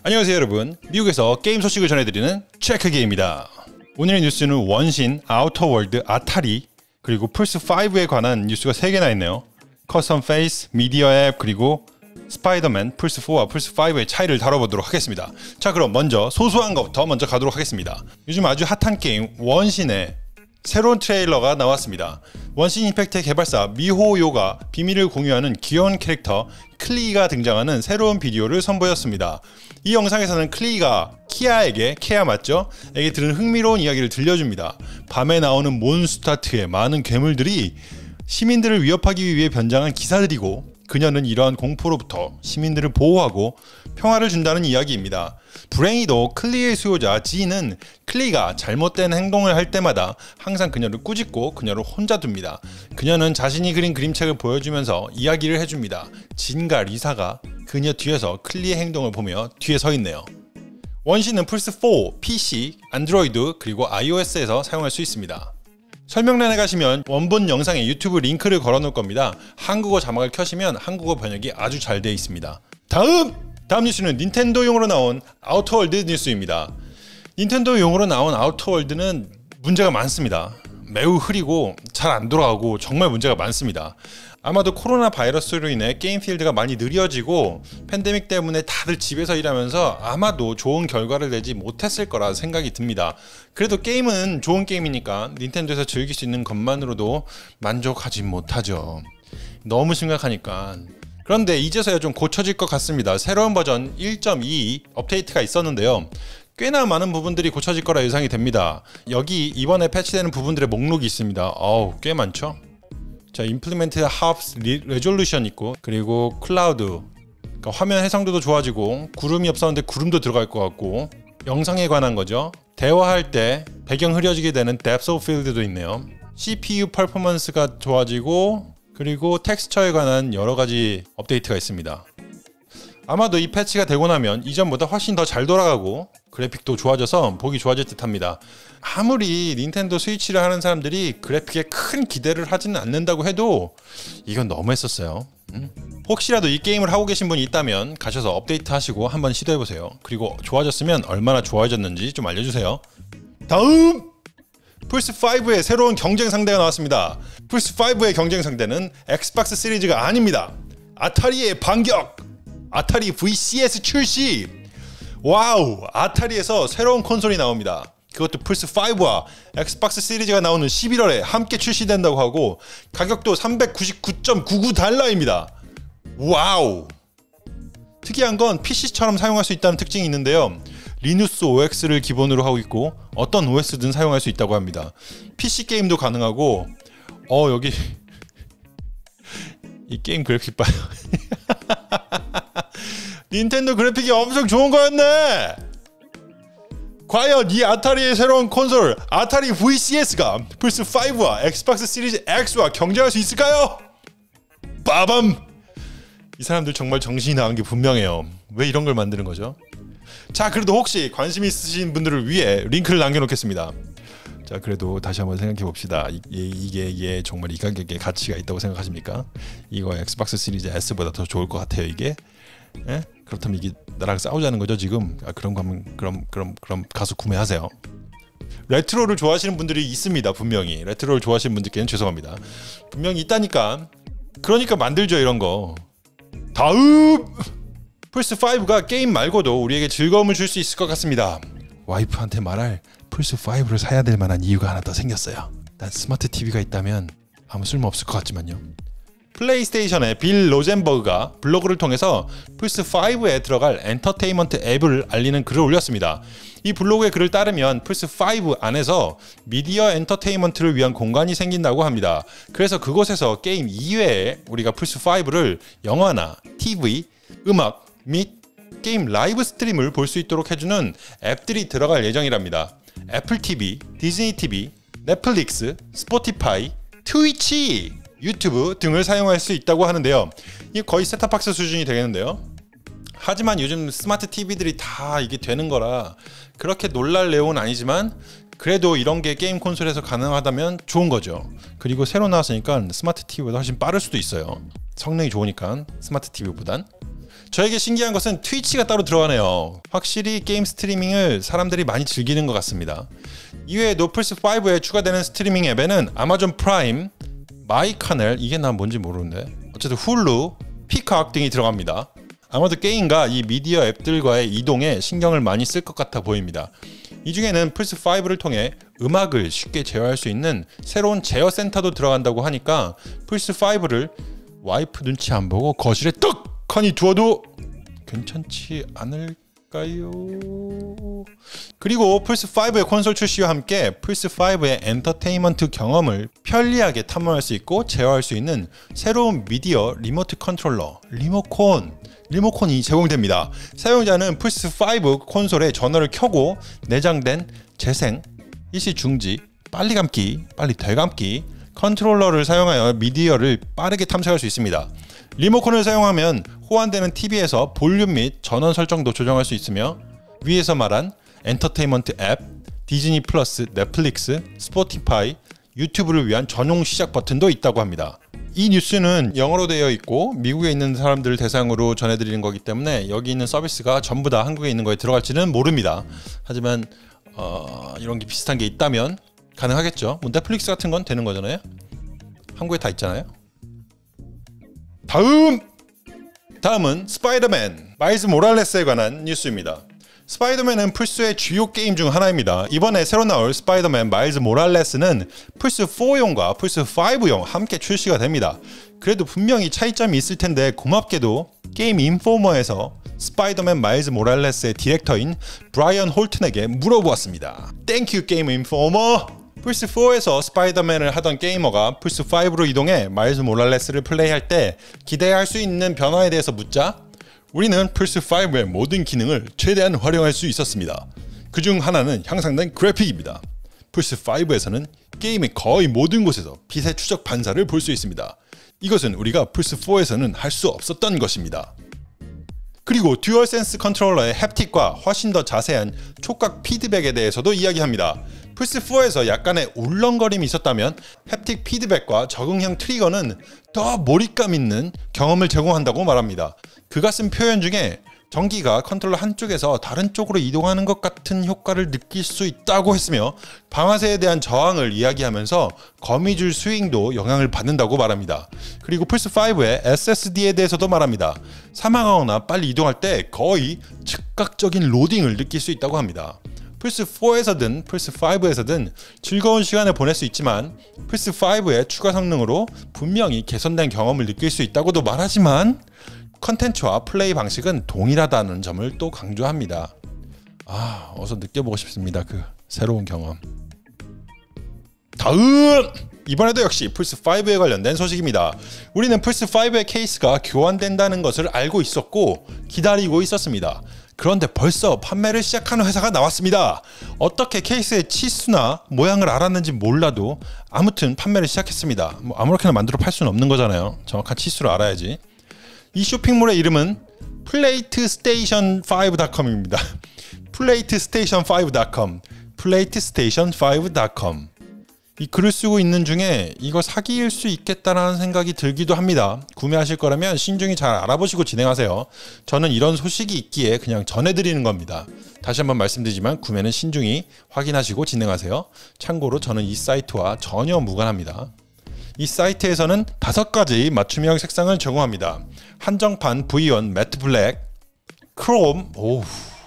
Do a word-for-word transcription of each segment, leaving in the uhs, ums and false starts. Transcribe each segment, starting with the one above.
안녕하세요 여러분, 미국에서 게임 소식을 전해드리는 체크기입니다. 오늘의 뉴스는 원신, 아우터월드, 아타리 그리고 플스오에 관한 뉴스가 세 개나 있네요. 커스텀 페이스, 미디어 앱 그리고 스파이더맨, 플스오와 플스오의 차이를 다뤄보도록 하겠습니다. 자, 그럼 먼저 소소한 것부터 먼저 가도록 하겠습니다. 요즘 아주 핫한 게임 원신의 새로운 트레일러가 나왔습니다. 원신 임팩트의 개발사 미호요가 비밀을 공유하는 귀여운 캐릭터 클리가 등장하는 새로운 비디오를 선보였습니다. 이 영상에서는 클리가 키아에게, 케아 맞죠? 에게 들은 흥미로운 이야기를 들려줍니다. 밤에 나오는 몬스타트의 많은 괴물들이 시민들을 위협하기 위해 변장한 기사들이고 그녀는 이러한 공포로부터 시민들을 보호하고 평화를 준다는 이야기입니다. 불행히도 클리의 수요자 지는 클리가 잘못된 행동을 할 때마다 항상 그녀를 꾸짖고 그녀를 혼자 둡니다. 그녀는 자신이 그린 그림책을 보여주면서 이야기를 해줍니다. 진과 리사가 그녀 뒤에서 클리의 행동을 보며 뒤에 서 있네요. 원신은 플스오, 피씨, 안드로이드 그리고 아이오에스에서 사용할 수 있습니다. 설명란에 가시면 원본 영상에 유튜브 링크를 걸어 놓을 겁니다. 한국어 자막을 켜시면 한국어 번역이 아주 잘 되어 있습니다. 다음! 다음 뉴스는 닌텐도용으로 나온 아우터월드 뉴스입니다. 닌텐도용으로 나온 아우터월드는 문제가 많습니다. 매우 흐리고 잘 안 돌아가고 정말 문제가 많습니다. 아마도 코로나 바이러스로 인해 게임 필드가 많이 느려지고 팬데믹 때문에 다들 집에서 일하면서 아마도 좋은 결과를 내지 못했을 거라 생각이 듭니다. 그래도 게임은 좋은 게임이니까 닌텐도에서 즐길 수 있는 것만으로도 만족하지 못하죠. 너무 심각하니까. 그런데 이제서야 좀 고쳐질 것 같습니다. 새로운 버전 일 점 이 업데이트가 있었는데요. 꽤나 많은 부분들이 고쳐질 거라 예상이 됩니다. 여기 이번에 패치되는 부분들의 목록이 있습니다. 어우, 꽤 많죠? 자, 임플리멘트 합스 레졸루션 있고 그리고 클라우드, 그러니까 화면 해상도도 좋아지고 구름이 없었는데 구름도 들어갈 것 같고 영상에 관한 거죠. 대화할 때 배경 흐려지게 되는 depth of field도 있네요. 씨피유 퍼포먼스가 좋아지고 그리고 텍스처에 관한 여러 가지 업데이트가 있습니다. 아마도 이 패치가 되고 나면 이전보다 훨씬 더 잘 돌아가고 그래픽도 좋아져서 보기 좋아질 듯 합니다. 아무리 닌텐도 스위치를 하는 사람들이 그래픽에 큰 기대를 하지는 않는다고 해도 이건 너무했었어요. 음? 혹시라도 이 게임을 하고 계신 분이 있다면 가셔서 업데이트 하시고 한번 시도해보세요. 그리고 좋아졌으면 얼마나 좋아졌는지 좀 알려주세요. 다음! 플스오의 새로운 경쟁 상대가 나왔습니다. 플스오의 경쟁 상대는 엑스박스 시리즈가 아닙니다. 아타리의 반격! 아타리 브이씨에스 출시! 와우! 아타리에서 새로운 콘솔이 나옵니다. 그것도 플스오와 엑스박스 시리즈가 나오는 십일월에 함께 출시된다고 하고 가격도 삼백구십구 점 구구 달러입니다. 와우! 특이한 건 피씨처럼 사용할 수 있다는 특징이 있는데요. 리누스 오엑스를 기본으로 하고 있고 어떤 오에스든 사용할 수 있다고 합니다. 피씨 게임도 가능하고 어 여기 이 게임 그래픽 봐요. 닌텐도 그래픽이 엄청 좋은 거였네. 과연 이 아타리의 새로운 콘솔 아타리 브이씨에스가 플스오와 엑스박스 시리즈 X와 경쟁할 수 있을까요? 빠밤! 이 사람들 정말 정신이 나간 게 분명해요. 왜 이런 걸 만드는 거죠? 자, 그래도 혹시 관심 있으신 분들을 위해 링크를 남겨놓겠습니다. 자, 그래도 다시 한번 생각해 봅시다. 이, 이게, 이게 정말 이 가격에 가치가 있다고 생각하십니까? 이거 엑스박스 시리즈 S보다 더 좋을 것 같아요, 이게? 예? 그렇다면 이게 나랑 싸우자는 거죠, 지금? 아, 그런 거면 그럼 그럼 그럼 가서 구매하세요. 레트로를 좋아하시는 분들이 있습니다, 분명히. 레트로를 좋아하시는 분들께는 죄송합니다. 분명히 있다니까. 그러니까 만들죠, 이런 거. 다음! 플스오가 게임 말고도 우리에게 즐거움을 줄 수 있을 것 같습니다. 와이프한테 말할 플스오를 사야 될 만한 이유가 하나 더 생겼어요. 난 스마트 티비가 있다면 아무 쓸모 없을 것 같지만요. 플레이스테이션의 빌 로젠버그가 블로그를 통해서 플스오에 들어갈 엔터테인먼트 앱을 알리는 글을 올렸습니다. 이 블로그의 글을 따르면 플스오 안에서 미디어 엔터테인먼트를 위한 공간이 생긴다고 합니다. 그래서 그곳에서 게임 이외에 우리가 플스오를 영화나 티비, 음악 및 게임 라이브 스트림을 볼 수 있도록 해주는 앱들이 들어갈 예정이랍니다. 애플 티비, 디즈니 티비, 넷플릭스, 스포티파이, 트위치, 유튜브 등을 사용할 수 있다고 하는데요. 이게 거의 셋탑박스 수준이 되겠는데요. 하지만 요즘 스마트 티비들이 다 이게 되는 거라 그렇게 놀랄 내용은 아니지만 그래도 이런 게 게임 콘솔에서 가능하다면 좋은 거죠. 그리고 새로 나왔으니까 스마트 티비보다 훨씬 빠를 수도 있어요. 성능이 좋으니까 스마트 티비보단. 저에게 신기한 것은 트위치가 따로 들어가네요. 확실히 게임 스트리밍을 사람들이 많이 즐기는 것 같습니다. 이외에도 플스오에 추가되는 스트리밍 앱에는 아마존 프라임, 마이카넬, 이게 난 뭔지 모르는데 어쨌든 훌루, 피카악 등이 들어갑니다. 아마도 게임과 이 미디어 앱들과의 이동에 신경을 많이 쓸 것 같아 보입니다. 이 중에는 플스오를 통해 음악을 쉽게 제어할 수 있는 새로운 제어 센터도 들어간다고 하니까 플스오를 와이프 눈치 안 보고 거실에 떡하니 두어도 괜찮지 않을까요? 그리고 플스오의 콘솔 출시와 함께 플스오의 엔터테인먼트 경험을 편리하게 탐험할 수 있고 제어할 수 있는 새로운 미디어 리모트 컨트롤러, 리모콘, 리모콘이 제공됩니다. 사용자는 플스오 콘솔에 전원을 켜고 내장된 재생, 일시 중지, 빨리 감기, 빨리 되감기, 컨트롤러를 사용하여 미디어를 빠르게 탐색할 수 있습니다. 리모컨을 사용하면 호환되는 티비에서 볼륨 및 전원 설정도 조정할 수 있으며 위에서 말한 엔터테인먼트 앱, 디즈니 플러스, 넷플릭스, 스포티파이, 유튜브를 위한 전용 시작 버튼도 있다고 합니다. 이 뉴스는 영어로 되어 있고 미국에 있는 사람들을 대상으로 전해드리는 거기 때문에 여기 있는 서비스가 전부 다 한국에 있는 거에 들어갈지는 모릅니다. 하지만 어, 이런 게 비슷한 게 있다면 가능하겠죠. 뭐 넷플릭스 같은 건 되는 거잖아요. 한국에 다 있잖아요. 다음! 다음은 스파이더맨 마일즈 모랄레스에 관한 뉴스입니다. 스파이더맨은 플스의 주요 게임 중 하나입니다. 이번에 새로 나올 스파이더맨 마일즈 모랄레스는 플스사용과 플스오용 함께 출시가 됩니다. 그래도 분명히 차이점이 있을 텐데 고맙게도 게임 인포머에서 스파이더맨 마일즈 모랄레스의 디렉터인 브라이언 홀튼에게 물어보았습니다. 땡큐 게임 인포머! 플스사에서 스파이더맨을 하던 게이머가 플스오로 이동해 마일즈 모랄레스를 플레이할 때 기대할 수 있는 변화에 대해서 묻자 우리는 플스오의 모든 기능을 최대한 활용할 수 있었습니다. 그중 하나는 향상된 그래픽입니다. 플스오에서는 게임의 거의 모든 곳에서 빛의 추적 반사를 볼 수 있습니다. 이것은 우리가 플스사에서는 할 수 없었던 것입니다. 그리고 듀얼센스 컨트롤러의 햅틱과 훨씬 더 자세한 촉각 피드백에 대해서도 이야기합니다. 플스사에서 약간의 울렁거림이 있었다면 햅틱 피드백과 적응형 트리거는 더 몰입감 있는 경험을 제공한다고 말합니다. 그가 쓴 표현 중에 전기가 컨트롤러 한쪽에서 다른 쪽으로 이동하는 것 같은 효과를 느낄 수 있다고 했으며 방아쇠에 대한 저항을 이야기하면서 거미줄 스윙도 영향을 받는다고 말합니다. 그리고 플스오의 에스에스디에 대해서도 말합니다. 사망하거나 빨리 이동할 때 거의 즉각적인 로딩을 느낄 수 있다고 합니다. 플스사에서든 플스오에서든 즐거운 시간을 보낼 수 있지만 플스오의 추가 성능으로 분명히 개선된 경험을 느낄 수 있다고도 말하지만 컨텐츠와 플레이 방식은 동일하다는 점을 또 강조합니다. 아, 어서 느껴보고 싶습니다. 그 새로운 경험. 다음! 이번에도 역시 플스오에 관련된 소식입니다. 우리는 플스오의 케이스가 교환된다는 것을 알고 있었고 기다리고 있었습니다. 그런데 벌써 판매를 시작하는 회사가 나왔습니다. 어떻게 케이스의 치수나 모양을 알았는지 몰라도 아무튼 판매를 시작했습니다. 뭐 아무렇게나 만들어 팔 수는 없는 거잖아요. 정확한 치수를 알아야지. 이 쇼핑몰의 이름은 플레이트스테이션 파이브 닷컴입니다. 플레이트스테이션 파이브 닷컴 플레이트스테이션 파이브 닷컴 이 글을 쓰고 있는 중에 이거 사기일 수 있겠다라는 생각이 들기도 합니다. 구매하실 거라면 신중히 잘 알아보시고 진행하세요. 저는 이런 소식이 있기에 그냥 전해드리는 겁니다. 다시 한번 말씀드리지만 구매는 신중히 확인하시고 진행하세요. 참고로 저는 이 사이트와 전혀 무관합니다. 이 사이트에서는 다섯 가지 맞춤형 색상을 제공합니다. 한정판 브이 원 매트 블랙, 크롬, 오우,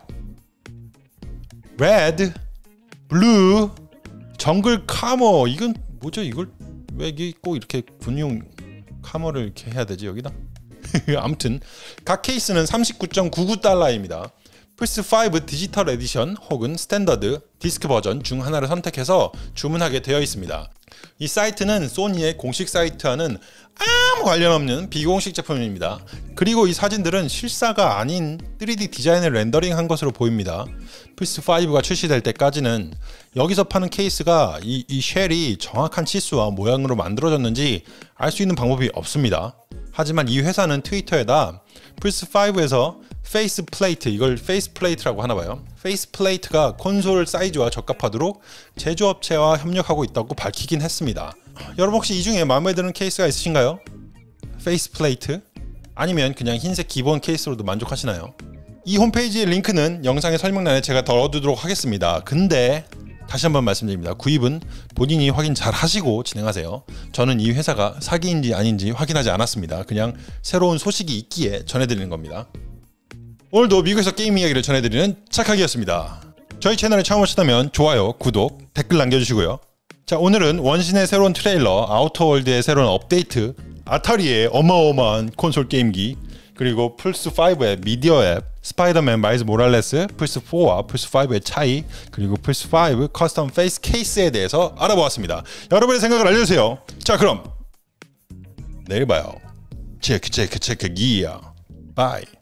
레드, 블루, 정글 카머. 이건 뭐죠? 이걸 왜 꼭 이렇게 군용 카머를 이렇게 해야 되지 여기다? 아무튼 각 케이스는 삼십구 점 구구 달러입니다. 플스오 디지털 에디션 혹은 스탠더드 디스크 버전 중 하나를 선택해서 주문하게 되어 있습니다. 이 사이트는 소니의 공식 사이트와는 아무 관련 없는 비공식 제품입니다. 그리고 이 사진들은 실사가 아닌 쓰리디 디자인을 렌더링한 것으로 보입니다. 플스오가 출시될 때까지는 여기서 파는 케이스가 이, 이 쉘이 정확한 치수와 모양으로 만들어졌는지 알 수 있는 방법이 없습니다. 하지만 이 회사는 트위터에다 플스오에서 페이스 플레이트, 이걸 페이스 플레이트라고 하나봐요. 페이스 플레이트가 콘솔 사이즈와 적합하도록 제조업체와 협력하고 있다고 밝히긴 했습니다. 여러분 혹시 이 중에 마음에 드는 케이스가 있으신가요? 페이스 플레이트? 아니면 그냥 흰색 기본 케이스로도 만족하시나요? 이 홈페이지의 링크는 영상의 설명란에 제가 덜어두도록 하겠습니다. 근데 다시 한번 말씀드립니다. 구입은 본인이 확인 잘 하시고 진행하세요. 저는 이 회사가 사기인지 아닌지 확인하지 않았습니다. 그냥 새로운 소식이 있기에 전해드리는 겁니다. 오늘도 미국에서 게임 이야기를 전해드리는 착하기였습니다. 저희 채널에 처음 오셨다면 좋아요, 구독, 댓글 남겨주시고요. 자, 오늘은 원신의 새로운 트레일러, 아우터월드의 새로운 업데이트, 아타리의 어마어마한 콘솔 게임기, 그리고 플스오의 미디어 앱, 스파이더맨 마일즈 모랄레스, 플스사와 플스오의 차이, 그리고 플스오 커스텀 페이스 케이스에 대해서 알아보았습니다. 여러분의 생각을 알려주세요. 자, 그럼 내일 봐요. 체크 체크 체크 기야. 바이.